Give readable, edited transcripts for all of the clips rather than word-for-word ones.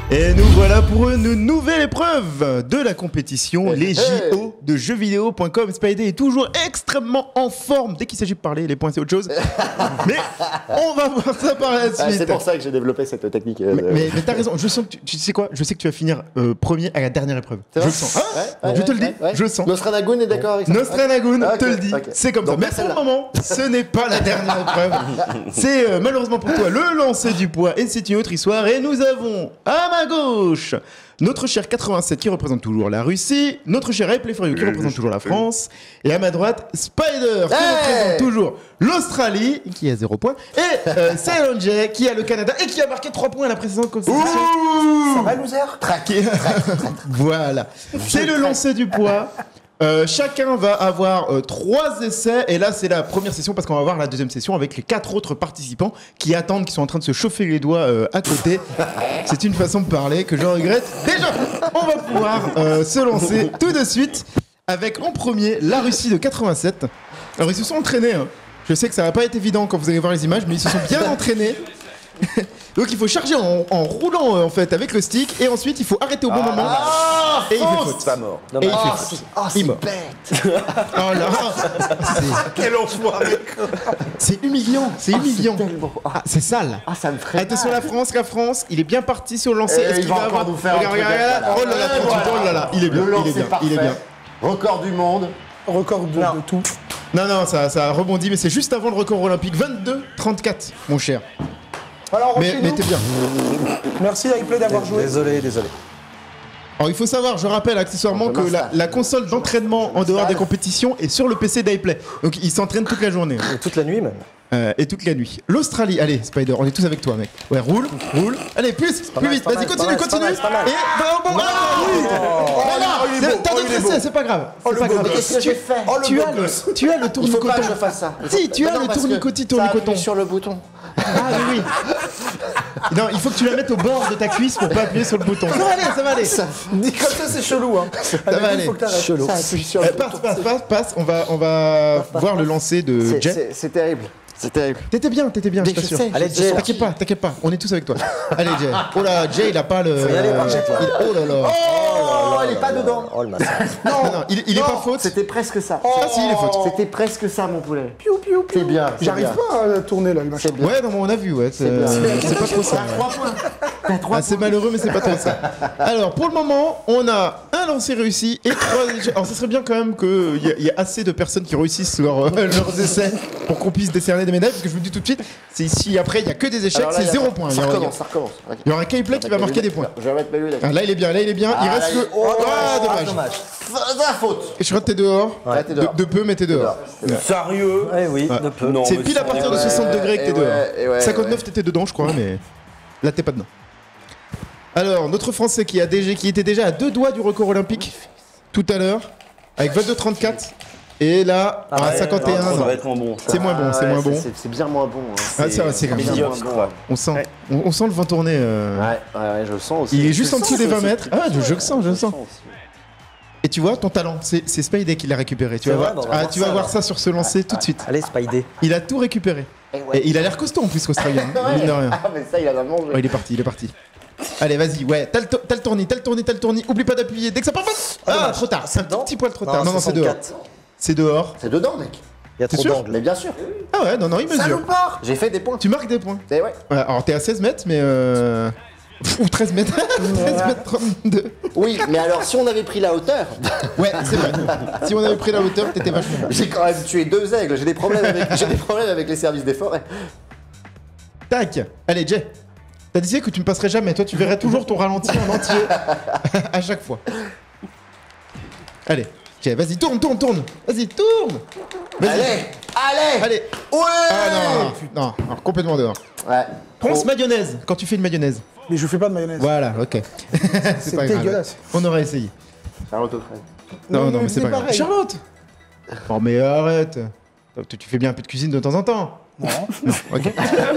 Et nous voilà pour une nouvelle épreuve de la compétition, les JO de jeuxvideo.com. Spidey est toujours extrêmement en forme dès qu'il s'agit de parler, les points c'est autre chose. Mais on va voir ça par la suite. C'est pour ça que j'ai développé cette technique. Mais t'as raison, je sens que tu sais quoi, je sais que tu vas finir premier à la dernière épreuve. Je le sens. Je te le dis, je le sens. Nostradagoun est d'accord avec ça? Nostradagoun te le dit, c'est comme ça. Mais pour le moment, ce n'est pas la dernière épreuve. C'est malheureusement pour toi le lancer du poids et c'est une autre histoire. Et nous avons à ma gauche notre cher 87 qui représente toujours la Russie, notre cher Replay For You qui représente toujours la France, et à ma droite Spider qui représente toujours l'Australie qui a 0 points, et Silent J qui a le Canada et qui a marqué 3 points à la précédente compétition. Ça va, loser? Traqué. Voilà. C'est le lancer du poids. Chacun va avoir 3 essais et là c'est la première session parce qu'on va voir la deuxième session avec les 4 autres participants qui attendent, qui sont en train de se chauffer les doigts à côté. C'est une façon de parler que je regrette. Déjà, on va pouvoir se lancer tout de suite avec en premier la Russie de 87. Alors ils se sont entraînés, hein. Je sais que ça va pas être évident quand vous allez voir les images, mais ils se sont bien entraînés. Donc il faut charger en roulant en fait avec le stick et ensuite il faut arrêter au bon moment et il fait faute. Pas mort. Et il fait faute. Il est mort. Oh là, Quel enfoiré. c'est humiliant, c'est humiliant. C'est sale. Ah, ça me ferait. Attention la France, il est bien parti sur le lancer. Est-ce qu'il va avoir nous faire un truc regarde, avec oh là là, oh là là, il est bien, Le lancer il est bien. Record du monde. Record de tout. Non, ça a rebondi, mais c'est juste avant le record olympique. 22-34, mon cher. Alors, Mais t'es bien. merci Replay d'avoir joué. Désolé. Alors il faut savoir, je rappelle accessoirement que la console d'entraînement en dehors des compétitions est sur le PC d'iPlay. Donc il s'entraîne toute la journée. Toute la nuit même. Et toute la nuit. L'Australie, allez Spider, on est tous avec toi mec. Ouais, roule. Allez, plus vite, vas-y, continue. Et bon, t'as d'autres essais, c'est pas grave. C'est pas grave. Qu'est-ce que j'ai fait? Tu as le Il faut tournicoton. pas que je fasse ça. Si, tu as le tournicoton. Sur le bouton. Ah oui. Non, il faut que tu la mettes au bord de ta cuisse pour pas appuyer sur le bouton. Ça va aller. Dit comme ça, c'est chelou. Hein. Ça va aller. Faut que t'arrêtes. Chelou. Passe. On va voir le lancer de Jay. C'est terrible. C'est terrible. T'étais bien, je t'assure. Allez, Jay. T'inquiète pas, on est tous avec toi. Allez, Jay. Oh là, Jay, il a pas le. Faut y aller, par contre, là. Oh là là. Oh, il est pas dedans. Oh le massacre. Non, il est pas faute. C'était presque ça. Ah si, il est faute. C'était presque ça, mon poulet. C'est bien. J'arrive pas à tourner là, le machin. Ouais, non, mais on a vu, ouais. C'est pas trop ça. T'as 3 points. Ah, c'est malheureux, mais c'est pas trop ça. Alors, pour le moment, on a un lancer réussi et 3 échecs. Alors, ça serait bien quand même qu'il y ait assez de personnes qui réussissent leurs essais pour qu'on puisse décerner des médailles. Parce que je vous le dis tout de suite, c'est ici après, il y a que des échecs, c'est 0 points. Ça recommence. Il y aura un K-Play qui va marquer des points. Je vais mettre ma lunette. Ah, là, il est bien. Il reste le. Ah, dommage. La faute. Et je crois que t'es dehors. Ouais, t'es dehors. De peu, mais t'es dehors. Sérieux? Eh oui, Ouais. de peu. Non, C'est mais pile à partir de 60 degrés que t'es dehors. 59, t'étais dedans, je crois, mais là, t'es pas dedans. Alors, notre Français qui était déjà à 2 doigts du record olympique tout à l'heure, avec 22-34. Et là, à 51. Ça non. va être moins bon. C'est moins bon, c'est moins bon. C'est bien moins bon. Ah, c'est quand même bien. Médiocre, quoi. On sent le vent tourner. Ouais, je le sens aussi. Il est juste en dessous des 20 mètres. Ah, je le sens. aussi. Et tu vois, ton talent, c'est Spidey qui l'a récupéré. Tu vas C'est voir, vrai, bah, on va voir tu vas ça, voir alors. ça sur ce lancer tout de suite. Allez, Spidey. Il a tout récupéré. Et il a l'air costaud en plus, l'Australien. Mine de rien. Ah, mais ça, il a vraiment mangé. Ouais, il est parti. Allez, vas-y, ouais. T'as le tournis. Oublie pas d'appuyer. Dès que ça part, ah, trop tard. C'est un tout petit poil trop tard. Non, c'est dehors. C'est dehors. C'est dedans, mec. Il y a trop sûr d'angles. Mais bien sûr. Ah ouais, non, il mesure. Salopard. J'ai fait des points. Tu marques des points. Ouais. Ouais, alors t'es à 16 mètres, mais ou 13 mètres. 13 mètres 32. Oui, mais alors si on avait pris la hauteur. Ouais, c'est vrai. Si on avait pris la hauteur, t'étais vachement bien. J'ai quand même tué 2 aigles. J'ai des problèmes avec les services des forêts. Tac. Allez, Jay. T'as dit que tu me passerais jamais. Toi, tu verrais toujours ton ralenti en entier à chaque fois. Allez. Jay, vas-y, tourne. Vas-y, tourne. Allez. Ouais. Ah non, complètement dehors. Ouais. Pense mayonnaise quand tu fais une mayonnaise. Mais je fais pas de mayonnaise. Voilà, ok. C'est pas grave. dégueulasse. On aurait essayé. Charlotte aux fraises. Non, mais c'est pas grave. pareil. Charlotte. Oh mais arrête. Tu fais bien un peu de cuisine de temps en temps. Non. Ok.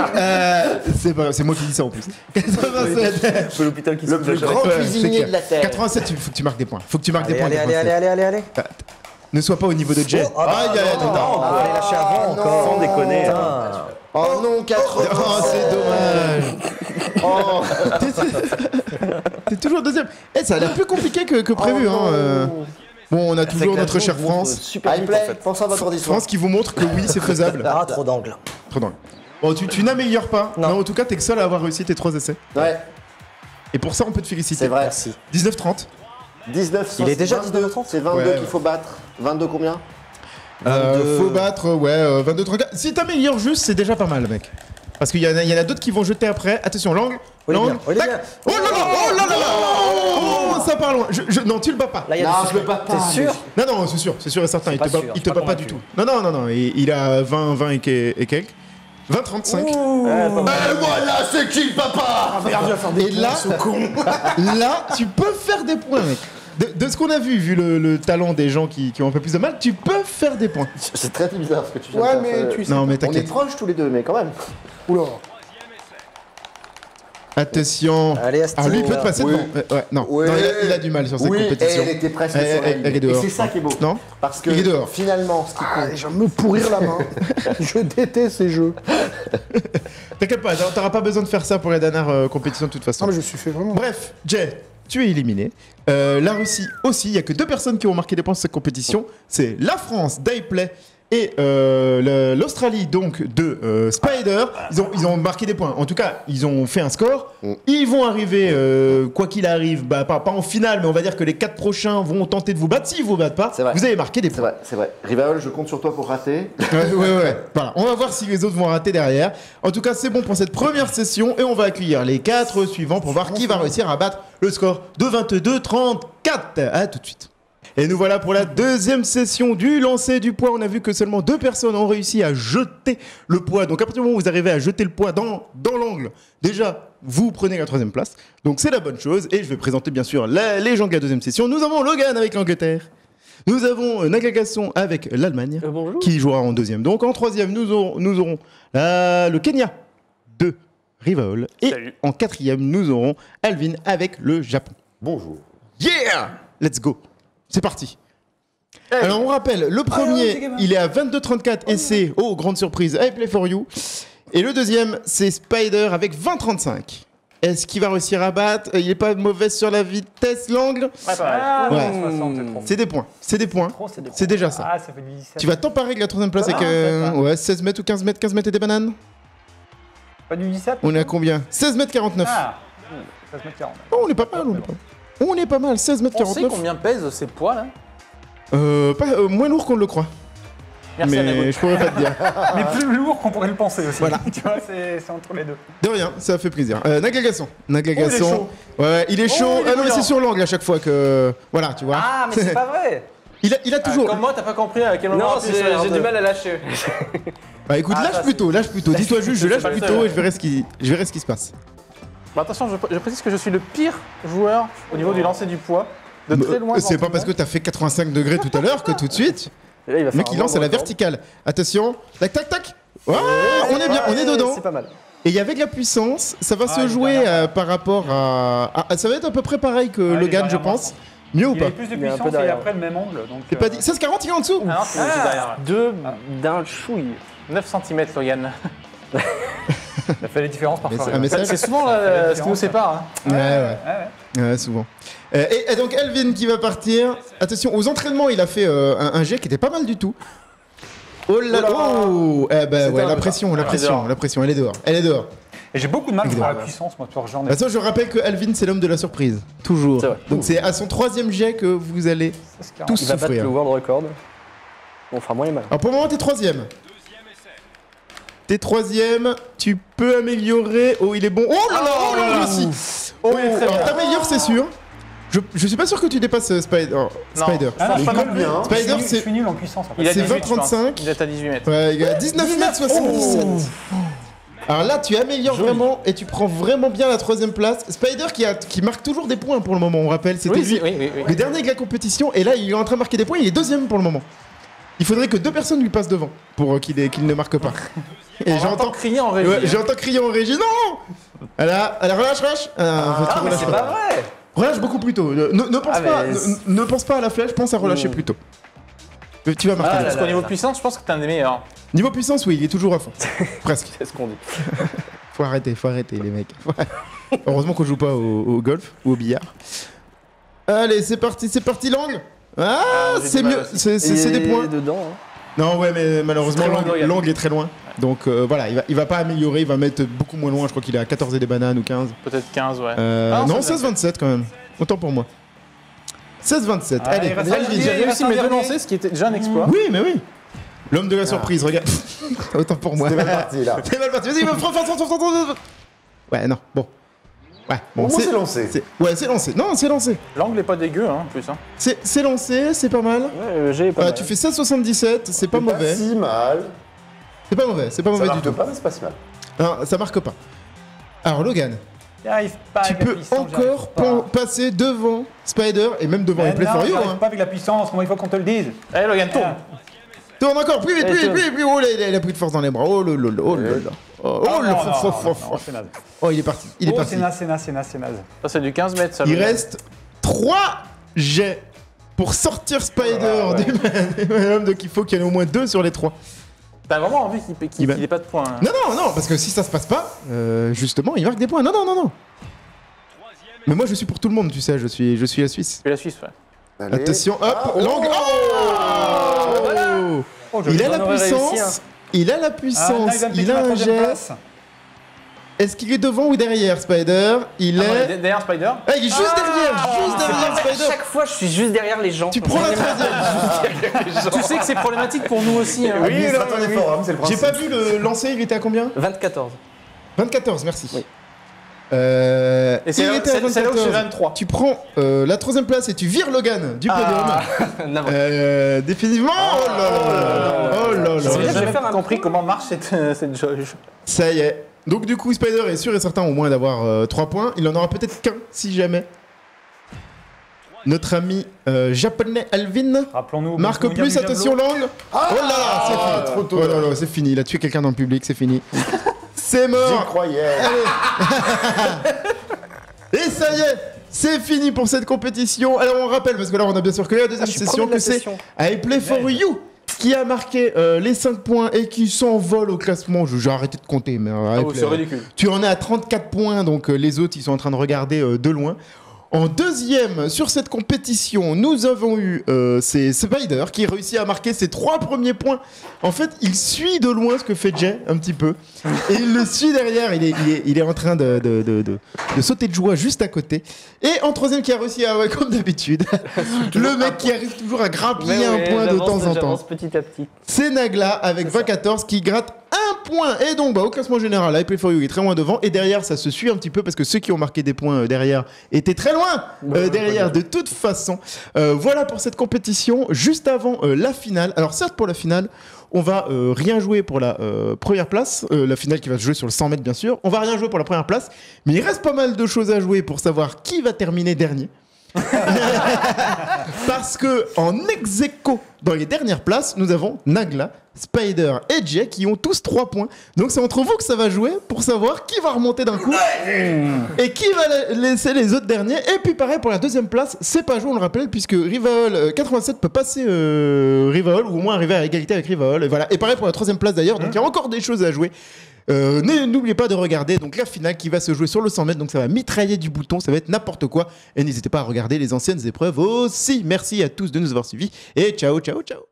C'est moi qui dis ça en plus. 87. C'est l'hôpital qui se Le fout plus la chair. grand Ouais, cuisinier c'est de la Terre. 87, il faut que tu marques des points. Allez. Ne sois pas au niveau de Jay. Aïe, attends. Ah, allez, lâcher avant encore. Sans déconner. Putain. Oh non, 80. Oh, c'est dommage. Oh. T'es toujours deuxième. Eh, ça a l'air plus compliqué que prévu. Hein. Bon, on a toujours notre chère France. Super vite, en iPlay, fait. pense à votre auditoire. France qui vous montre que oui, c'est faisable. Ah, trop d'angles. Trop dingue. Bon, tu n'améliores pas. Non. Mais en tout cas, t'es que seul à avoir réussi tes 3 essais. Ouais, Et pour ça, on peut te féliciter. c'est vrai. Merci. 19-30. 19, Il est déjà 22, 19h30. c'est 22 Ouais, qu'il faut battre. 22 combien? 22. Faut battre, 22-34. Si t'améliores juste, c'est déjà pas mal, mec. Parce qu'il y en a d'autres qui vont jeter après. Attention, l'angle. Oh, il est L'angle. bien, oh, il est Tac. bien. Oh là là, oh là là là. Oh, ça part loin. Non, tu le bats pas. Là, il y a Non, du je le bats pas. T'es sûr? Non, c'est sûr et certain. Il pas te bat, sûr, il je te suis bat pas pas du convaincu. tout. Non. Il a 20 et quelques. 20-35. Voilà, c'est qui le papa? Merde, je vais faire des Et là, là, tu peux faire des points, mec. De ce qu'on a vu le talent des gens qui ont un peu plus de mal, tu peux faire des points. C'est très bizarre ce que tu viens de Ouais, faire. mais tu sais. Non, mais On est t'inquiète. proches tous les deux, mais quand même. Oula. Attention. Allez, Asti. Ah, lui, il peut te passer Oui. devant. Ouais, non. Oui. Non, il a du mal sur sa Oui, compétition. elle était presque Elle- sur la elle- ligne. elle est dehors, Et c'est je ça crois. qui est beau. Non. Parce que Il est dehors. finalement, ce qui Ah, compte, je vais me pourrir la main. Je déteste ces jeux. T'inquiète pas, t'auras pas besoin de faire ça pour la dernière compétition de toute façon. Non, mais je suis fait vraiment. Bref, Jay, tu es éliminé. La Russie aussi, il y a que 2 personnes qui ont marqué des points sur cette compétition. C'est la France d'Iplay et l'Australie donc de Spider. Ils ont marqué des points. En tout cas, ils ont fait un score. Ils vont arriver, quoi qu'il arrive, bah, pas en finale, mais on va dire que les 4 prochains vont tenter de vous battre. S'ils vous battent pas, C'est vrai. vous avez marqué des c'est points. vrai, c'est vrai. Rival, je compte sur toi pour rater. Ouais. Voilà. On va voir si les autres vont rater derrière. En tout cas, c'est bon pour cette première session et on va accueillir les 4 suivants pour voir qui va réussir à battre le score de 22-34. À tout de suite. Et nous voilà pour la deuxième session du lancer du poids. On a vu que seulement 2 personnes ont réussi à jeter le poids. Donc à partir du moment où vous arrivez à jeter le poids dans l'angle, déjà, vous prenez la 3e place. Donc c'est la bonne chose. Et je vais présenter bien sûr les gens de la deuxième session. Nous avons Logan avec l'Angleterre. Nous avons Nagagasson avec l'Allemagne, qui jouera en 2e. Donc en 3e, nous aurons le Kenya de Rivaol. Et Salut. en 4e, nous aurons Alvin avec le Japon. Bonjour. Yeah! Let's go! C'est parti. Alors on rappelle, le premier, il est à 22-34 et c'est, oh grande surprise, I Play For You. Et le deuxième, c'est Spider avec 20-35. Est-ce qu'il va réussir à battre? Il est pas mauvais sur la vitesse, l'angle. Ouais, pas mal. Ouais. 60, c'est trop. C'est des points, c'est des points. Trop, c'est des C'est déjà ça. Ah, ça fait du 17. Tu vas t'emparer de la 3e place avec peut-être, ouais, 16 mètres ou 15 mètres et des bananes. Pas du 17? On est à combien? 16 mètres 49. Ah, 16 mètres 40. Oh, on est pas mal, on est pas mal, 16 mètres On sait 49. combien pèsent ces poids là? Moins lourd qu'on ne le croit. Merci à Mais Nago. je pourrais pas te dire. Mais plus lourd qu'on pourrait le penser aussi. Voilà. Tu vois, c'est entre les deux. De rien, ça fait plaisir. Nagagasson. Oh, il est chaud. Ouais, il est chaud. il est Ah non, mais bouillant. c'est sur l'angle à chaque fois que. Voilà, tu vois. Ah, mais c'est pas vrai! Il a toujours. Comme moi, t'as pas compris à quel moment Non, appuyer sur les j'ai R2. du mal à lâcher. Bah écoute, Ah, lâche ça, plutôt. Dis-toi juste, je lâche pas le plutôt seul, et je verrai ce qui se passe. Bah, attention, je précise que je suis le pire joueur au niveau du lancer du poids. De très loin. C'est devant pas parce tout que t'as fait 85 degrés tout à l'heure que tout de suite. Et là, il va Le mec, faire il un lance à la record. verticale. Attention. Tac, tac, tac. Ouais, on est bien, on est dedans. C'est pas mal. Et avec la puissance, ça va se il est jouer derrière. par rapport à. Ça va être à peu près pareil que il est Logan, je derrière moi, pense. Mieux ou Il pas a plus de Il est un peu puissance et derrière. après le même angle. Donc, T'es pas dit 16-40, il est en dessous. Ah non, c'est derrière. Deux D'un chouille. 9 cm, Logan. Ça fait les différences parfois. un message. C'est souvent ce qui nous sépare. Hein. Ouais, souvent. Et donc Elvin qui va partir. Attention, aux entraînements, il a fait un jet qui était pas mal du tout. Oh là là. Oh. Eh ben ouais, la pression, elle est dehors. Et j'ai beaucoup de mal pour la Évidemment. puissance, moi, pour genre. De toute façon, je rappelle que Elvin, c'est l'homme de la surprise. Toujours. C'est vrai. Donc c'est à son 3e jet que vous allez tous Il va battre souffrir. le world record. On fera moins les mal. Alors pour le moment, t'es 3e. T'es 3e, tu peux améliorer. Oh, il est bon. Oh là là, oh là là, aussi. Oh, il est très alors bien. t'améliores, c'est sûr. Je suis pas sûr que tu dépasses Spider. Spider. Ah non, je suis pas colle mal bien, hein. Spider, Je c'est- suis nul en puissance. En fait. Il a C'est 18, je pense. 20-35. Il est à 18 mètres. Ouais, il a 19 mètres 77. Alors là, tu améliores vraiment et tu prends vraiment bien la 3e place. Spider qui marque toujours des points pour le moment, on rappelle. C'était Oui, lui oui. le dernier de la compétition et là, il est en train de marquer des points. Il est 2e pour le moment. Il faudrait que 2 personnes lui passent devant pour qu'il ne marque pas. Et J'entends crier en régie. Ouais, j'entends crier en régie. Non. Alors relâche. Ah, mais c'est pas vrai! Relâche beaucoup plus tôt. Ne pense Ah, pas, mais ne pense pas à la flèche, pense à relâcher plus tôt. Tu vas marquer. Ah, là. parce qu'au niveau puissance, je pense que t'es un des meilleurs. Niveau puissance, oui, il est toujours à fond. Presque. C'est ce qu'on dit. Faut arrêter les mecs. Heureusement qu'on joue pas au golf ou au billard. Allez, c'est parti, Lang. Ah, j'ai c'est du mal mieux, aussi. c'est des points. dedans. Hein. Non, ouais, mais malheureusement, C'est très loin de Lang est très loin. Donc voilà, il va pas améliorer, il va mettre beaucoup moins loin. Je crois qu'il est à 14 et des bananes ou 15. Peut-être 15, ouais. Non, c'est 16-27 quand même. Autant pour moi. 16-27. Allez, Allez, il reste Déjà, un j'ai dernier, réussi un mes deux dernier. lancers, ce qui était déjà un exploit. oui, mais oui. L'homme de la surprise, regarde. Autant pour moi. C'était mal parti là. C'est mal parti. Vas-y, force. Ouais, non, bon. Ouais, bon, Au moins, c'est lancé. Ouais, c'est lancé. Non, c'est lancé. L'angle est pas dégueu, hein, en plus. Hein. C'est lancé, c'est pas mal. Ouais, j'ai pas mal. Tu fais 16,77, c'est pas mauvais. Si mal. C'est pas mauvais, c'est pas Ça mauvais du marque tout. pas, mais c'est pas si mal. Non, ça marque pas. Alors, Logan, J'y arrive pas tu avec la peux puissance, j'y encore arrive pas. passer devant Spider et même devant Mais Play non, for j'y You. arrive Hein. pas avec la puissance, moi il faut qu'on te le dise. Allez, Logan, tourne. Tourne encore, plus vite, Allez, plus vite, tourne. plus vite, plus vite. Oh là, il a pris de force dans les bras. Oh là là là, oh là là. Oh Non, là, non, c'est naze. Oh, il est parti, il est Oh, parti. c'est naze, c'est naze, c'est naze, c'est naze. Ça, c'est du 15 mètres, ça. Il Logan. reste 3 jets pour sortir Spider du Manum, donc il faut qu'il y en ait au moins 2 sur les 3. T'as vraiment envie qu'il va- ait pas de points. Hein. Non, parce que si ça se passe pas, justement, il marque des points. Non. Mais moi, je suis pour tout le monde, tu sais, je suis la Suisse. C'est la Suisse, ouais. Allez. Attention, hop, Ah, oh. Lang. Oh Oh, Il a la On aurait réussi, puissance, il a la Ah, là, puissance, il va me il piquer a ma un troisième jet. place. Est-ce qu'il est devant ou derrière, Spider? Il Ah, non, est... derrière Spider. Ah, il est juste derrière Spider. Chaque fois, je suis juste derrière les gens. Tu prends la troisième. Tu sais que c'est problématique pour nous aussi. Hein. Administrateur des forums, c'est le J'ai principe. pas vu le lancer, il était à combien? 24. 24, merci. Oui. Et c'est il là, était à c'est là où je suis 24. 23. Tu prends la troisième place et tu vires Logan du podium. Navré. Définitivement. Oh là là. Oh là J'ai là. vais jamais faire un compris comment marche cette jauge. Ça y est. Donc du coup, Spider est sûr et certain au moins d'avoir 3 points. Il en aura peut-être qu'un si jamais. Notre ami japonais Alvin Rappelons-nous. marque bon souvenir plus. du Attention, javelot. Lang. Oh là là, c'est fini. trop tôt. Oh là là, c'est fini. Il a tué quelqu'un dans le public, c'est fini. C'est J'y mort. croyais. Et ça y est, c'est fini pour cette compétition. Alors on rappelle, parce que là on a bien sûr que la deuxième je suis session, premier de la que c'est session. I Play For You qui a marqué les 5 points et qui s'envole au classement. J'ai arrêté de compter, mais C'est ridicule. tu en es à 34 points, donc les autres ils sont en train de regarder de loin. En deuxième sur cette compétition, nous avons eu c'est Spider qui réussit à marquer ses 3 premiers points. En fait, il suit de loin ce que fait Jay un petit peu. Et il le suit derrière. Il est en train de sauter de joie juste à côté. Et en troisième qui a réussi à, ouais, comme d'habitude, le mec qui arrive toujours à grappiller un point de temps en temps. J'avance petit à petit. C'est Nagla avec 20-14 qui gratte un point. Et donc, au classement général, I Play For You est très loin devant. Et derrière, ça se suit un petit peu parce que ceux qui ont marqué des points derrière étaient très loin derrière de toute façon. Voilà pour cette compétition. Juste avant la finale. Alors, certes, pour la finale, on va rien jouer pour la première place. La finale qui va se jouer sur le 100 mètres, bien sûr. On va rien jouer pour la première place. Mais il reste pas mal de choses à jouer pour savoir qui va terminer dernier. Parce que en ex-aequo dans les dernières places, nous avons Nagla, Spider et Jay qui ont tous 3 points. Donc c'est entre vous que ça va jouer pour savoir qui va remonter d'un coup et qui va laisser les autres derniers. Et puis pareil pour la deuxième place, c'est pas joué, on le rappelle, puisque Rivaol 87 peut passer Rivaol ou au moins arriver à égalité avec Rivaol. Et voilà. Et pareil pour la troisième place d'ailleurs. Donc il y a encore des choses à jouer. N'oubliez pas de regarder donc la finale qui va se jouer sur le 100 mètres, donc ça va mitrailler du bouton, ça va être n'importe quoi, et n'hésitez pas à regarder les anciennes épreuves aussi. Merci à tous de nous avoir suivis et ciao ciao ciao.